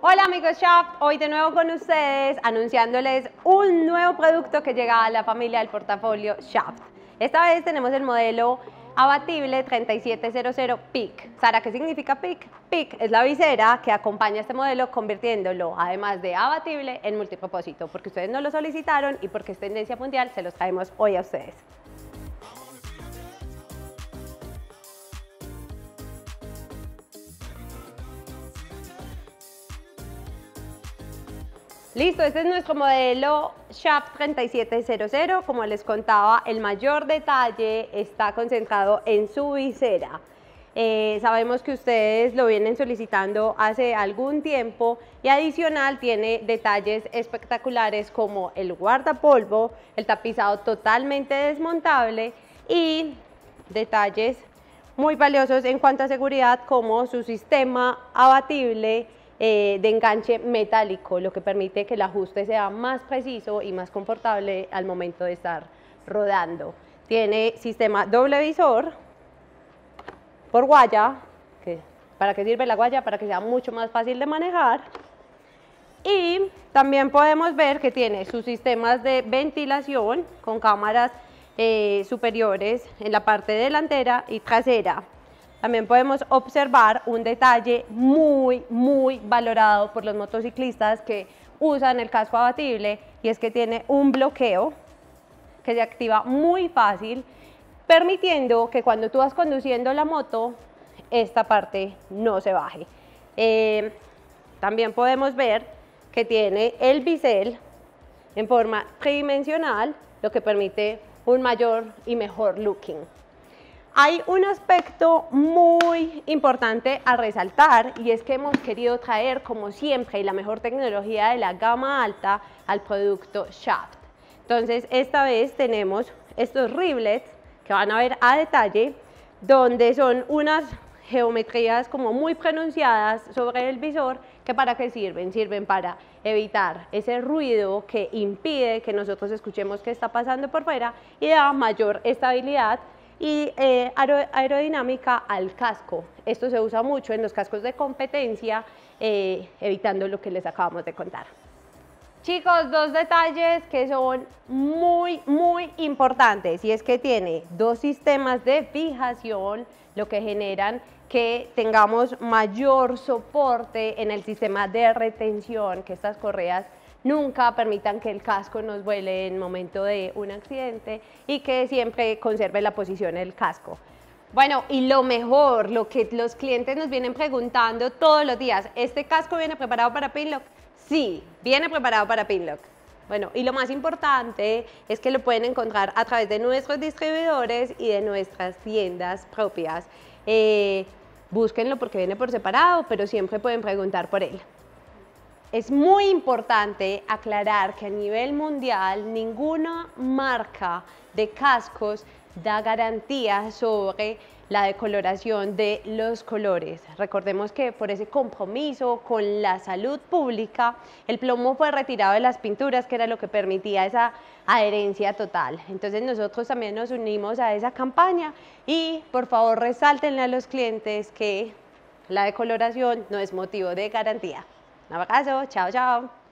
Hola amigos Shaft, hoy de nuevo con ustedes anunciándoles un nuevo producto que llega a la familia del portafolio Shaft. Esta vez tenemos el modelo abatible 3700 PIC. Sara, ¿qué significa PIC? PIC es la visera que acompaña a este modelo convirtiéndolo, además de abatible, en multipropósito, porque ustedes no lo solicitaron y porque es tendencia mundial, se los traemos hoy a ustedes. Listo, este es nuestro modelo Shaft 3700. Como les contaba, el mayor detalle está concentrado en su visera. Sabemos que ustedes lo vienen solicitando hace algún tiempo y adicional tiene detalles espectaculares como el guardapolvo, el tapizado totalmente desmontable y detalles muy valiosos en cuanto a seguridad como su sistema abatible de enganche metálico, lo que permite que el ajuste sea más preciso y más confortable al momento de estar rodando. Tiene sistema doble visor por guaya. ¿Para qué sirve la guaya? Para que sea mucho más fácil de manejar. Y también podemos ver que tiene sus sistemas de ventilación con cámaras superiores en la parte delantera y trasera. También podemos observar un detalle muy valorado por los motociclistas que usan el casco abatible, y es que tiene un bloqueo que se activa muy fácil, permitiendo que cuando tú vas conduciendo la moto, esta parte no se baje. También podemos ver que tiene el bisel en forma tridimensional, lo que permite un mayor y mejor looking. Hay un aspecto muy importante a resaltar, y es que hemos querido traer, como siempre, la mejor tecnología de la gama alta al producto Shaft. Entonces, esta vez tenemos estos riblets que van a ver a detalle, donde son unas geometrías como muy pronunciadas sobre el visor. ¿Que para qué sirven? Sirven para evitar ese ruido que impide que nosotros escuchemos qué está pasando por fuera y da mayor estabilidad y aerodinámica al casco. Esto se usa mucho en los cascos de competencia, evitando lo que les acabamos de contar. Chicos, dos detalles que son muy importantes, y es que tiene dos sistemas de fijación, lo que generan que tengamos mayor soporte en el sistema de retención, que estas correas nunca permitan que el casco nos vuele en momento de un accidente y que siempre conserve la posición del casco. Bueno, y lo mejor, lo que los clientes nos vienen preguntando todos los días: ¿este casco viene preparado para Pinlock? Sí, viene preparado para Pinlock. Bueno, y lo más importante es que lo pueden encontrar a través de nuestros distribuidores y de nuestras tiendas propias. Búsquenlo porque viene por separado, pero siempre pueden preguntar por él. Es muy importante aclarar que a nivel mundial ninguna marca de cascos da garantía sobre la decoloración de los colores. Recordemos que por ese compromiso con la salud pública, el plomo fue retirado de las pinturas, que era lo que permitía esa adherencia total. Entonces nosotros también nos unimos a esa campaña y por favor resáltenle a los clientes que la decoloración no es motivo de garantía. Un abrazo, chao.